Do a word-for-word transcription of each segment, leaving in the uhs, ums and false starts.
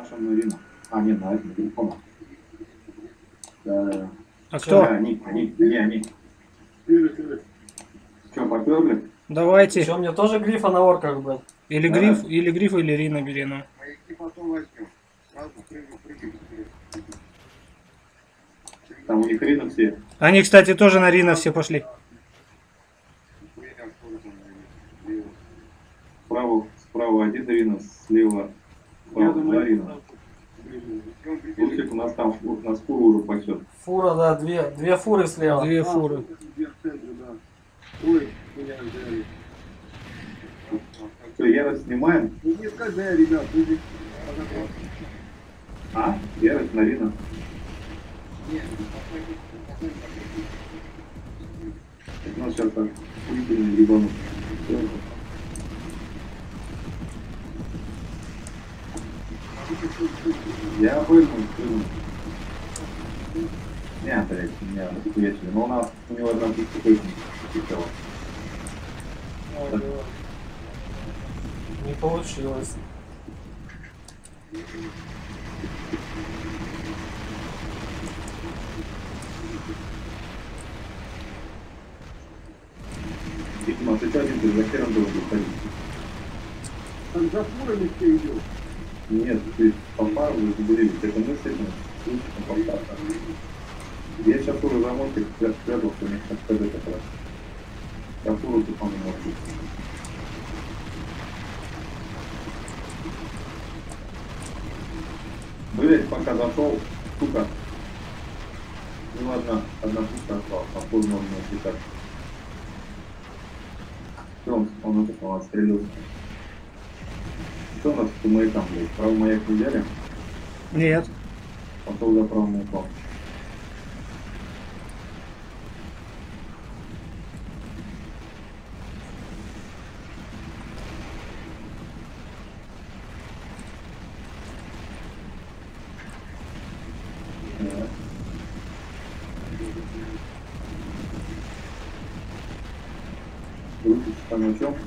наша Марина. А, нет, на этом телефоне. Да, да. А кто? Да, они, они, они, они. Что, поперли? Давайте. Что, мне тоже грифа на орках брать? Или Да. гриф, или гриф, или Рина бери, ну. Маяки потом возьмем. Сразу прыгай, прыгай. Там у них Рина все. Они, кстати, тоже на Рина все пошли. Справа, справа один Рина, слева справа два Рина. Лучик у нас там у нас фуру уже пасет. Фура, да, две, две фуры слева. Две фуры. Ой, меня взяли. Все, ярость снимаем. Ну не скажи, ребят, вы А? Ярость на Рина. У нас сейчас так охуительный ебанут. Я пойму, пойму. Не, блядь, у меня хуячили. Но у нас, у него одна пушка точно сначала. Не получилось. Видимо, ты один, ты за хером должен ходить. там за фурами все идет. Нет, ты по пару вы заберились. Это мы с этим случаем по пару. Я сейчас уже замочек спрятал, что у них сейчас КД как раз. Я фуру тупо не могу. Блять, пока зашел, сука. Ну ладно, одна пушка осталась, а позже можно отвлекать. Все, он, он, он, он отстрелился. Что у нас по маякам, блядь? Правый маяк не взяли? Нет. Пошел за правым маяком. Выключить там о чем?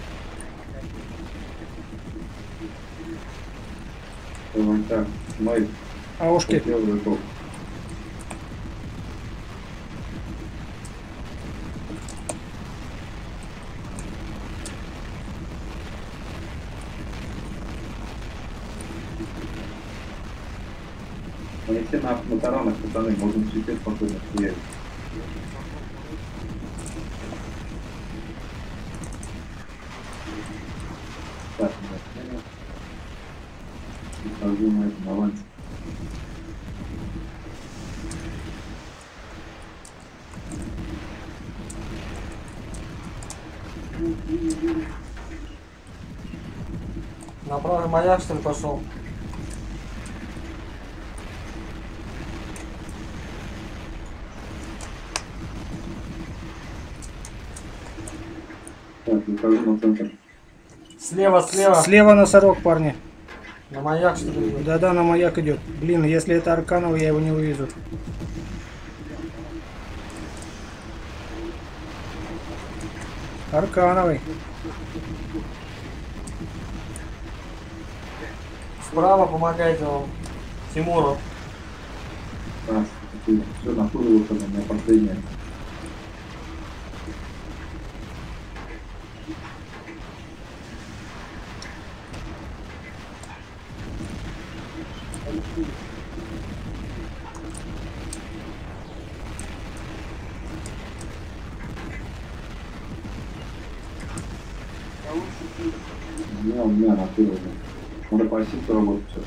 Вон так, май, Аушки. хотел готов. Они все на, на таранах, пацаны, можно чуть-чуть спокойно стоять. Так, ухожу на этом авансе. На правый маяк, что ли, пошел? Так, ухожу на центр. Слева, слева. Слева носорог, парни. На маяк, что ли? Да-да, на маяк идет. Блин, если это Арканов, я его не увижу. Аркановый. Справа помогайте вам. Тимуру. Так, все, на фуру выхода, у меня последняя. У меня, у меня на фуру. Надо по оси поработать сейчас.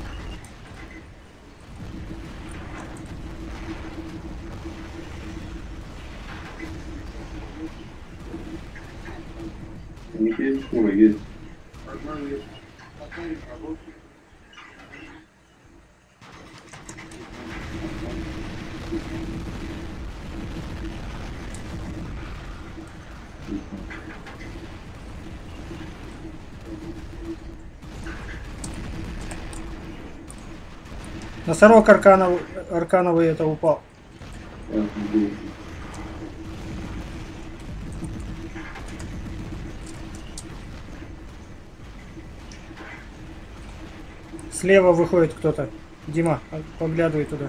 У них есть фура, есть. Носорог Арканов, Аркановый это упал. Я не буду. Слева выходит кто-то. Дима, поглядывай туда.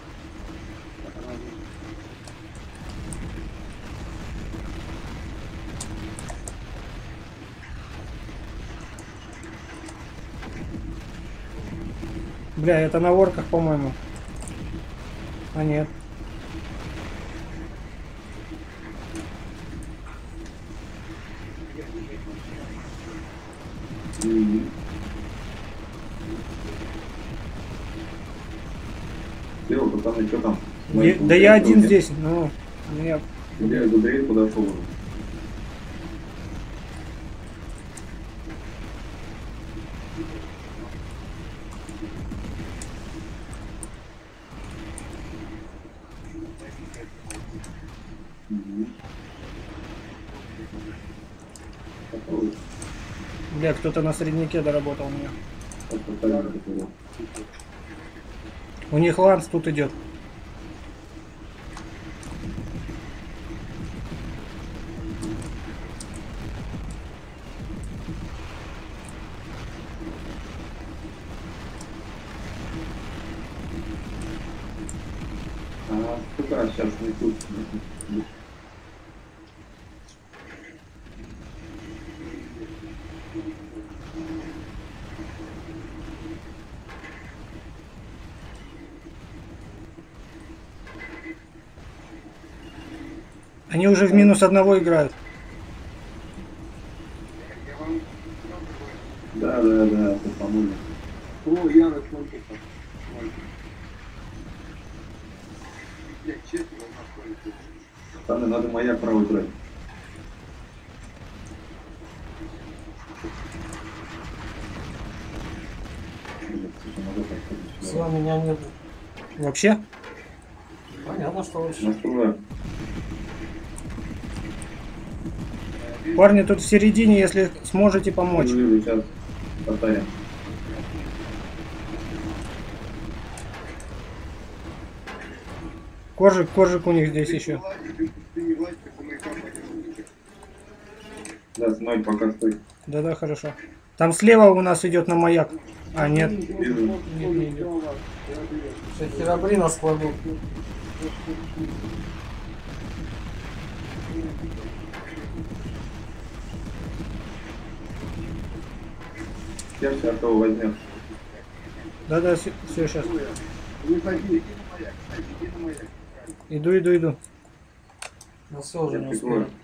Бля, это на ворках, по-моему. А нет. Мгм. Слева, пацаны, что там? Е- да я один здесь, ну, у меня... Я до дрейф подошел уже. Мгм. Попробуй. Бля, кто-то на средняке доработал меня. Вот повторяю, это. У них ланс тут идет. А, сука, сейчас не тут. Они уже в минус одного играют. Да, да, да, это по-моему. О, Яра, сколько там? Я честно, находится. Пацаны, надо маяк правый брать. Блин, слушай, надо подходить Все, сюда. меня нет. Вообще? Понятно, что вообще. Настроя. Парни, тут в середине, если сможете помочь. Вижу, сейчас повторим. Коржик, коржик у них здесь еще. Ты не влазь, ты маяка подержи. Да, смотри, пока стой. Да-да, хорошо. Там слева у нас идет на маяк. А, нет. Вижу. Нет, не идет. Сейчас херабрина складу. Я все этого возьмет. Да-да, все, сейчас. Не ходи, иди на маяк, кстати, иди на маяк. Иду, иду, иду. Ну все, уже Я не прикрою. успею.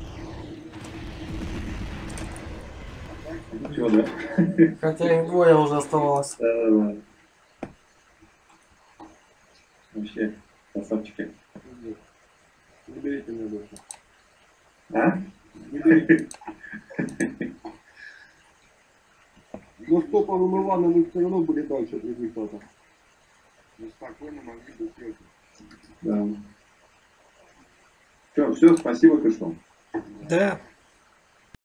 Все, да? Хотя их двое уже оставалось. Да, да, да. Вообще, красавчики. Не берите меня больше. А? Не берите. Но стопом и Иваном мы все равно были дальше от результата. Мы спокойно могли бы съехать. Да. Все, все, спасибо, ты что? Да.